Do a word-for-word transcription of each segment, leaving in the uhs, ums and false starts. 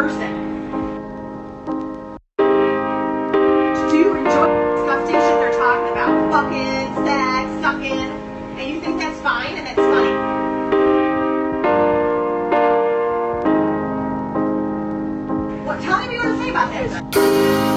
person. Do you enjoy disgusting shit they're talking about? Fucking, sex, sucking, and you think that's fine and that's funny? What? Tell me what you want to say about this.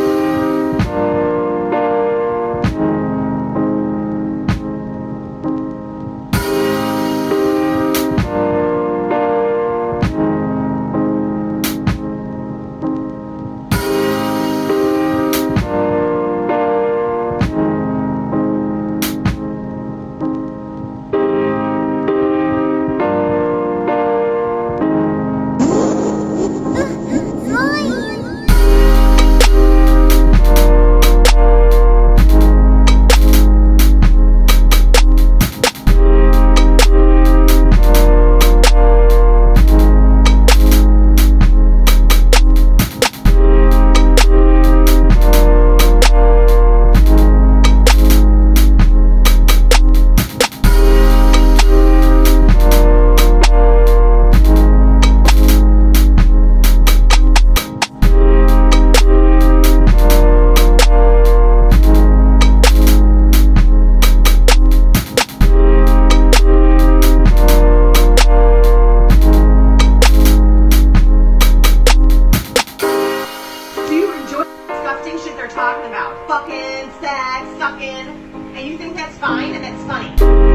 Shit they're talking about. Fucking, sex, sucking, and you think that's fine and that's funny.